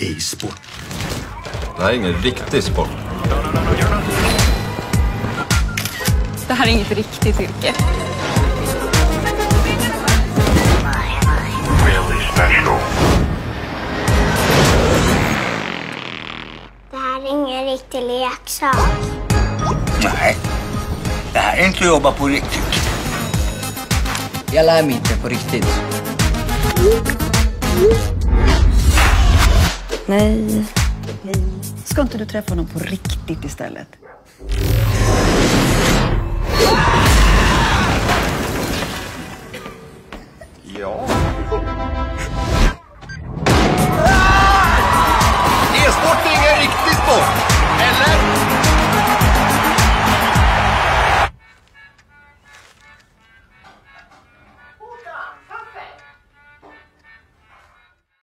är sport. Det här är ingen riktig sport. Det här är inget riktigt yrke. Really special. Det här är ingen riktig leksak. Nej, det här är inte att jobba på riktigt. Jag lär mig inte på riktigt. Nej. Ska inte du träffa honom på riktigt istället? Ja.